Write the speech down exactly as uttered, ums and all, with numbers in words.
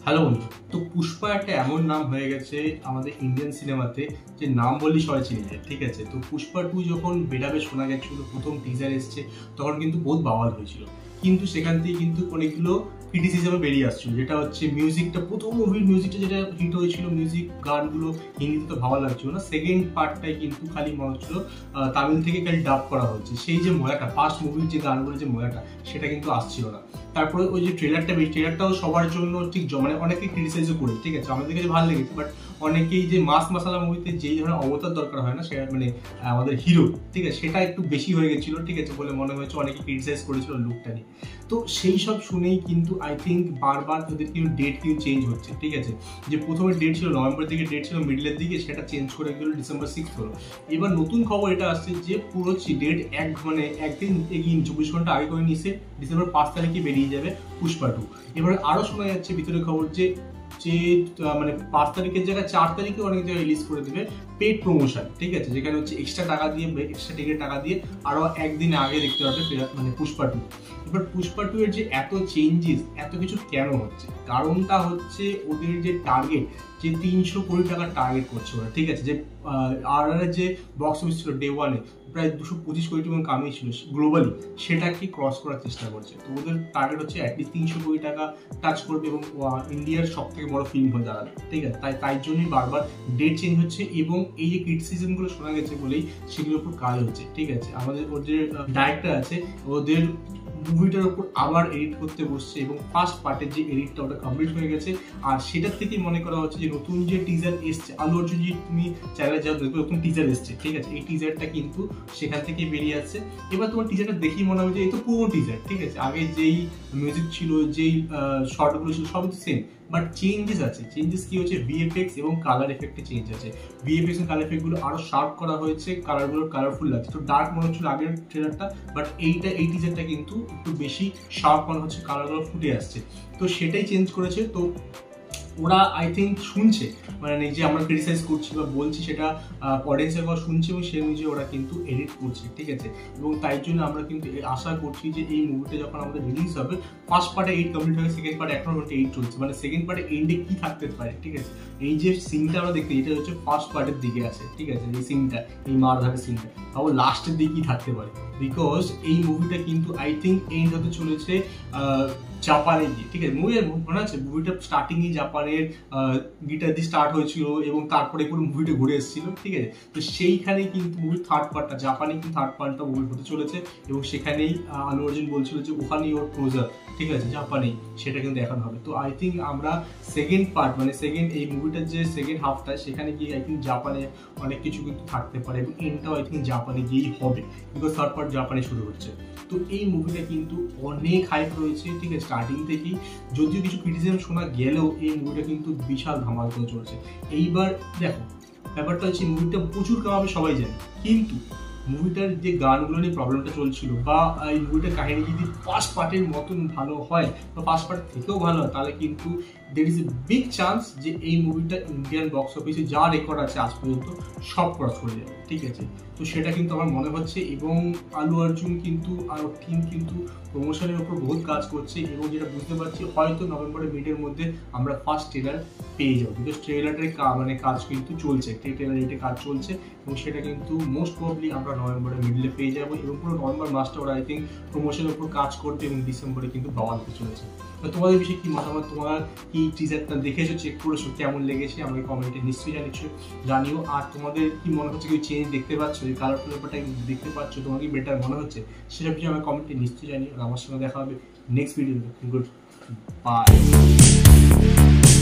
Hello বন্ধু। তো পুষ্পা একটা এমন নাম হয়ে গেছে আমাদের ইন্ডিয়ান সিনেমাতে যে নাম বললেই সবাই চিনে যায়, ঠিক আছে। তো পুষ্পা টু যখন বেরাবে শোনা গেছিল, প্রথম টিজার এসছে, তখন কিন্তু বহুত বাওয়াল হয়েছিল, কিন্তু সেখান থেকে কিন্তু অনেকগুলো ক্রিটিসিজমে বেরিয়ে আসছিল, যেটা হচ্ছে মিউজিকটা, প্রথম মুভির মিউজিকটা যেটা হিট হয়েছিল, মিউজিক গানগুলো হিন্দিতে তো ভালো লাগছিল না। সেকেন্ড পার্টটাই কিন্তু খালি মনে হচ্ছিল তামিল থেকে খালি ডাব করা হচ্ছে, সেই যে মজাটা, ফার্স্ট মুভির যে গানগুলোর যে মজাটা, সেটা কিন্তু আসছিল না। তারপরে ওই যে ট্রেলারটা, ট্রেলারটাও সবার জন্য ঠিক, মানে অনেকে ক্রিটিসাইজও করে, ঠিক আছে, আমাদের কাছে ভালো লেগেছে, বাট অনেকেই যে মাস মাসালা মুভিতে যেই ধরনের অবতার দরকার হয় না, সেটা মানে আমাদের হিরো, ঠিক আছে, সেটা একটু বেশি হয়ে গেছিল, ঠিক আছে, বলে মনে হয়েছে, অনেকে ক্রিটিসাইজ করেছিল লুকটা নিয়ে। তো সেই সব শুনেই কিন্তু আই থিঙ্ক বারবার ওদের কিন্তু ডেট কিন্তু চেঞ্জ হচ্ছে, ঠিক আছে। যে প্রথমে ডেট ছিল নভেম্বর দিকে, ডেট ছিল মিডলের দিকে, সেটা চেঞ্জ করে গেল ডিসেম্বর সিক্স হলো। এবার নতুন খবর এটা আসছে যে পুরো ডেট এক মানে একদিন এগিয়ে চব্বিশ ঘন্টা আগে করে নিয়েছে, ডিসেম্বর পাঁচ তারিখে বেরিয়ে যাবে পুষ্পা টু। এবার আরো শোনা যাচ্ছে ভিতরের খবর যে যে মানে পাঁচ তারিখের জায়গায় চার তারিখে অনেক জায়গায় রিলিজ করে দেবে পেড প্রমোশন, ঠিক আছে, যেখানে হচ্ছে এক্সট্রা টাকা দিয়ে, এক্সট্রা টিকিট টাকা দিয়ে আরো একদিন আগে দেখতে পারবে মানে পুষ্পা টু। এবার পুষ্পা টু এর যে এত চেঞ্জেস, এত কিছু কেন হচ্ছে, কারণটা হচ্ছে ওদের যে টার্গেট, যে তিনশো কোটি টাকার টার্গেট করছে ওরা, ঠিক আছে, যে আর যে বক্স অফিস ছিল ডে ওয়ানে প্রায় দুশো পঁচিশ কোটি টাকা কামিয়েছিল গ্লোবালি, সেটাকে ক্রস করার চেষ্টা করছে। তো ওদের টার্গেট হচ্ছে অ্যাটলিস্ট তিনশো কোটি টাকা টাচ করবে এবং ইন্ডিয়ার সব থেকে বড় ফিল্ম হয়ে দাঁড়াবে, ঠিক আছে। তাই তাই জন্যই বারবার ডেট চেঞ্জ হচ্ছে এবং এই যে ক্রিটিসিজমগুলো শোনা গেছে বলেই সেগুলোর উপর কাজ হচ্ছে, ঠিক আছে। আমাদের ওর যে ডাইরেক্টর আছে, ওদের মুভিটার উপর আবার এডিট করতে বসছে এবং ফার্স্ট পার্টের যে এডিটটা ওটা কমপ্লিট হয়ে গেছে। আর সেটার থেকেই মনে করা হচ্ছে যে নতুন যে টিজার এসছে, আলু অর্জুন, যে তুমি চ্যানেলে যাও দেখবে নতুন টিজার এসছে, ঠিক আছে, এই টিজারটা কিন্তু সেখান থেকে বেরিয়ে আসছে। এবার তোমার টিজারটা দেখি মনে হবে যে এই তো পুরো টিজার, ঠিক আছে, আগে যেই মিউজিক ছিল, যেই শর্টগুলো ছিল, সবই সেম, বাট চেঞ্জেস আছে। চেঞ্জেস কি হচ্ছে, ভিএফএক্স এবং কালার এফেক্টে চেঞ্জ আছে। ভিএফএক্স এবং কালার এফেক্ট গুলো আরো শার্প করা হয়েছে, কালারগুলো কালারফুল লাগছে। তো ডার্ক মনে হচ্ছিল আগের ট্রেলারটা, বাট এইটা এই টিজারটা কিন্তু একটু বেশি শার্প মনে হচ্ছে, কালারগুলো ফুটে আসছে, তো সেটাই চেঞ্জ করেছে। তো ওরা আই থিঙ্ক শুনছে, মানে যে আমরা ক্রিটিসাইজ করছি বা বলছি, সেটা অডিয়েন্সের কথা শুনছে এবং সে অনুযায়ী ওরা কিন্তু এডিট করছে, ঠিক আছে। এবং তাই জন্য আমরা কিন্তু আশা করছি যে এই মুভিটা যখন আমাদের রিলিজ হবে, ফার্স্ট পার্টে এইট কমপ্লিট হবে, সেকেন্ড পার্টে এখনো এইট চলছে, মানে সেকেন্ড পার্টে এন্ডে কি থাকতে পারে, ঠিক আছে। এই যে সিনটা আমরা দেখতে, এটা হচ্ছে ফার্স্ট পার্টের দিকে আছে, ঠিক আছে, এই সিনটা, এই মারধারের সিনটা, তাও লাস্টের দিকে কি থাকতে পারে, বিকজ এই মুভিটা কিন্তু আই থিঙ্ক এন্ড হতে চলেছে জাপানে গিয়ে, ঠিক আছে। মুভি মনে আছে মুভিটা স্টার্টিং এ জাপানের গিটার দিয়ে স্টার্ট হয়েছিল এবং তারপরে পুরো মুভিটা ঘুরে এসেছিল, ঠিক আছে। তো সেইখানেই কিন্তু মুভির থার্ড পার্টটা, জাপানে কিন্তু থার্ড পার্টটা মুভি হতে চলেছে এবং সেখানেই আলু অর্জুন বলছিল যে ওখানেই ওর ক্লোজার, ঠিক আছে, জাপানেই, সেটা কিন্তু দেখানো হবে। তো আই থিঙ্ক আমরা সেকেন্ড পার্ট মানে সেকেন্ড এই মুভিটার যে সেকেন্ড হাফটা, সেখানে গিয়ে আই থিঙ্ক জাপানে অনেক কিছু কিন্তু থাকতে পারে এবং এন্ডটাও আই থিঙ্ক জাপানে গিয়েই হবে, বিকজ থার্ড পার্ট জাপানে শুরু হচ্ছে। তো এই মুভিটা কিন্তু অনেক হাইপ রয়েছে, ঠিক আছে, স্টার্টিং থেকেই। যদিও কিছু ক্রিটিসিজম শোনা গেলেও এই মুভিটা কিন্তু বিশাল ধামাল করে চলছে। এইবার দেখো, ব্যাপারটা হচ্ছে মুভিটা প্রচুর কামাবে সবাই জানে, কিন্তু মুভিটার যে গানগুলো নিয়ে প্রবলেমটা চলছিল, বা এই মুভিটার কাহিনী যদি ফার্স্ট পার্টের মতন ভালো হয় বা ফার্স্ট পার্ট থেকেও ভালো হয়, তাহলে কিন্তু there is a big chance যে এই মুভিটা ইন্ডিয়ান বক্স অফিসে যা রেকর্ড আছে আজ পর্যন্ত সব ক্রস করে যাবে, ঠিক আছে। তো সেটা কিন্তু আমার মনে হচ্ছে এবং আলু অর্জুন কিন্তু আর টিম কিন্তু প্রমোশনের উপর বহুত কাজ করছে এবং যেটা বুঝতে পারছি হয়তো নভেম্বরের মিডের মধ্যে আমরা ফার্স্ট ট্রেলার পেয়ে যাবো, বিকজ ট্রেলারের মানে কাজ কিন্তু চলছে, ট্রেলার রেটে কাজ চলছে এবং সেটা কিন্তু মোস্ট প্রবলি আমরা নভেম্বরের মিডলে পেয়ে যাবো এবং পুরো নভেম্বর মাসটা ওরা আই থিঙ্ক প্রমোশনের উপর কাজ করবে এবং ডিসেম্বরে কিন্তু বাওয়াল হতে চলেছে। তো তোমাদের বিষয়ে কি মতামত, তোমরা কি টিজারটা দেখেছো, চেক করেছো, কেমন লেগেছে আমাকে কমেন্টে নিশ্চয়ই জানিয়েছো জানিও। আর তোমাদের কি মনে হচ্ছে, কি চেঞ্জ দেখতে পাচ্ছ, এই কালারফুল ব্যাপারটা দেখতে পাচ্ছ, তোমার কি বেটার মনে হচ্ছে, সেটা বিষয়ে আমার কমেন্টে নিশ্চয়ই জানিও। আমার সঙ্গে দেখা হবে নেক্সট ভিডিওতে। Good by.